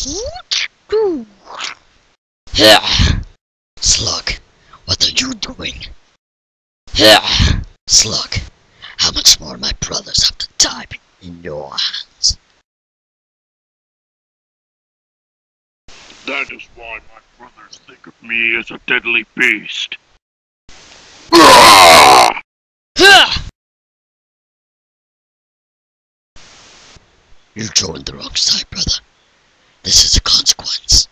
Yeah. Slug, what are you doing? Yeah. Slug, how much more my brothers have to die in your hands? That is why my brothers think of me as a deadly beast. You joined the wrong side, brother. This is the consequence.